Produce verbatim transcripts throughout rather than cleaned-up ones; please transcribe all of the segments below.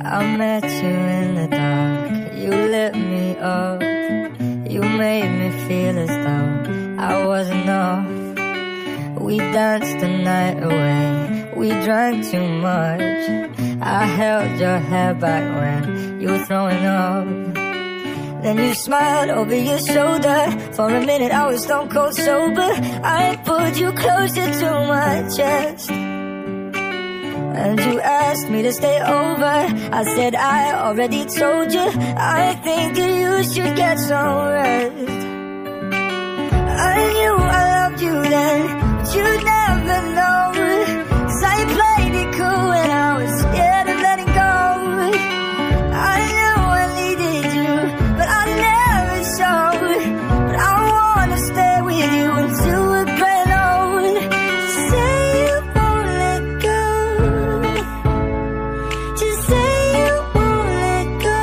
I met you in the dark, you lit me up. You made me feel as though I wasn't enough. We danced the night away, we drank too much. I held your hair back when you were throwing up. Then you smiled over your shoulder. For a minute I was stone cold sober. I pulled you closer to my chest, and you asked me to stay over. I said I already told you, I think that you should get some rest. I knew I loved you then, but you'd never know, 'cause I played it cool when I was scared of letting go. I knew I needed you, but I never showed. But I wanna stay with you until we're growing old. Just say you won't let go. Just say you won't let go.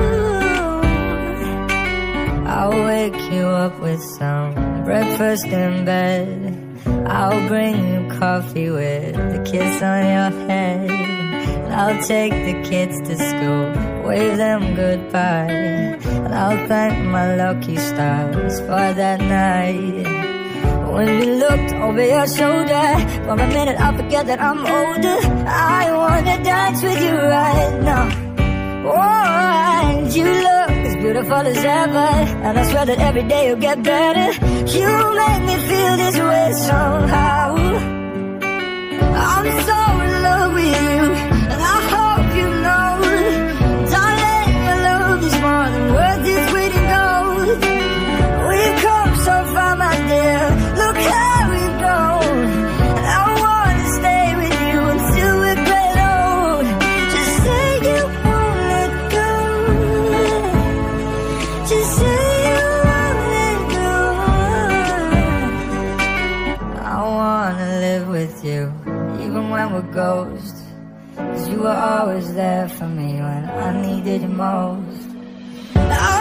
I'll wake you up with some breakfast in bed. I'll bring you coffee with a kiss on your head. And I'll take the kids to school, wave them goodbye. And I'll thank my lucky stars for that night. When you looked over your shoulder, for a minute I forget that I'm older. I wanna dance with you right now. Oh, and you look as beautiful as ever, and I swear that every day you'll get better. You make me feel this way somehow. I'm so in love with you, and I hope you know, darling, your love is more than worth its weight in gold. We've come so far, my dear, look how we've grown. And I wanna stay with you until we're great old. Just say you won't let go. Just say you won't let go. I wanna live with you, even when we're ghosts, 'cause you were always there for me when I needed you most. I